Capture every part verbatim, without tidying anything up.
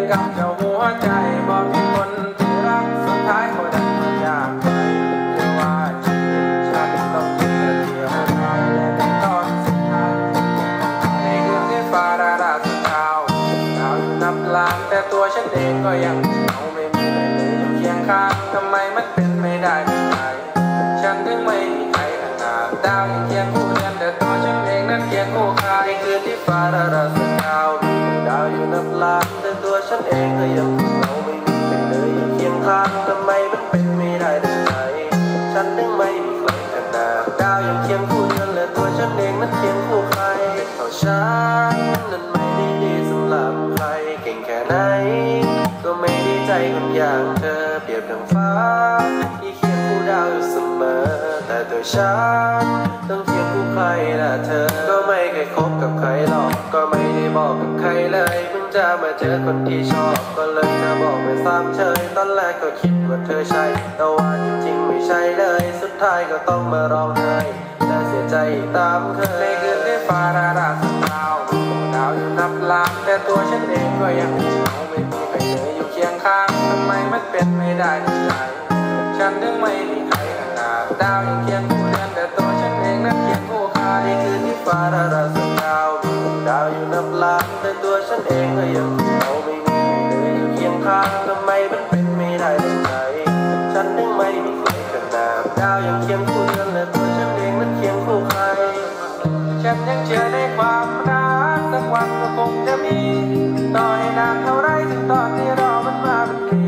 กับเจ้าหัวใจบอกมีคนที่รักสุดท้ายก็ดันมาจากไปหรือว่าชีวิตฉันต้องเจอเดียวดายและในตอนสุดท้ายในคืนที่ฟ้าราราสดาวดาวอยู่นับล้านแต่ตัวฉันเองก็ยังเหงาไม่มีใครเลยอยู่เคียงข้างทำไมมันเป็นไม่ได้แบบไหนฉันถึงไม่มีใครขนาดดาวยังเคียงคู่เดือนแต่ตัวฉันเองนั้นเคียงคู่ใครในคืนที่ฟ้าราราสดาวดาวอยู่นับล้านแต่ตัวฉันเองก็ยังเหงาไม่มีใครเลยอยู่เคียงข้างทำไมมันเป็นไม่ได้ดังใจฉันถึงไม่มีใครขนาดดาวยังเคียงคู่เดือนและตัวฉันเองนั้นเคียงคู่ใครเท่าฉันนั้นไม่ได้ดีสำหรับใครเก่งแค่ไหนก็ไม่ได้ใจคนอย่างเธอเปรียบดังฟ้าที่เคียงคู่ดาวอยู่เสมอแต่ตัวฉันต้องเคียงคู่ใครล่ะเธอก็ไม่เคยคบกับใครหรอกก็ไม่ได้บอกกับใครเลยเพิ่งจะมาเจอคนที่ชอบก็เลยจะบอกไม่ซ้ำเชยตอนแรกก็คิดว่าเธอใช่แต่ว่าจริงๆไม่ใช่เลยสุดท้ายก็ต้องมาร้องไห้และเสียใจตามเคยในคืนที่ฟ้าราราสดาวดาวอยู่นับล้านแต่ตัวฉันเองก็ยังเหงาไม่มีใครเลยอยู่เคียงข้างทำไมมันเป็นไม่ได้ดังใจฉันถึงไม่มีใครขนาดดาวยังเคียงคู่เดือนแต่ตัวฉันเองนั้นเคียงคู่ใครในคืนที่ฟ้าราราสดาวดาวอยู่นับล้านแต่ตัวฉันเองก็ยังเหงาไม่มีใครเลยอยู่เคียงข้างทำไมมันเป็นไม่ได้ดังใจฉันถึงไม่มีใครขนาดดาวยังเคียงคู่เดือนและตัวฉันเองนั้นเคียงคู่ใครฉันยังเชื่อในความรักสักวันก็คงจะมีต่อให้นานเท่าไรถึงตอนที่รอมันมาเป็นปี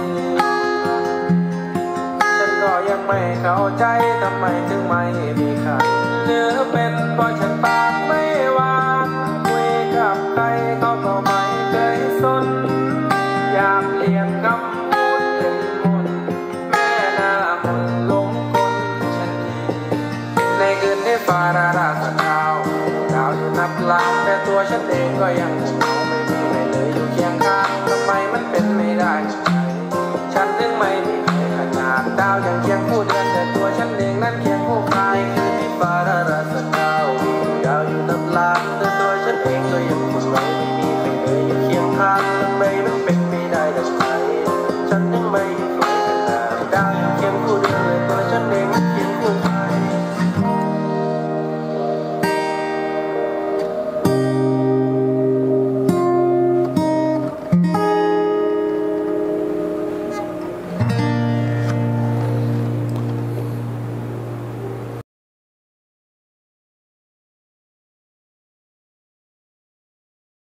ฉันก็ยังไม่เข้าใจทำไมถึงไม่มีใครหรือเป็นเพราะฉันปากไม่หวานคุยกับใครเขาก็ไม่เคยสนอยากเปลี่ยนคำพูดเป็นมนต์แม่หน้ามันหลงกลฉันดีในคืนที่ฟ้าราราสดาวดาวอยู่นับล้านแต่ตัวฉันเองก็ยัง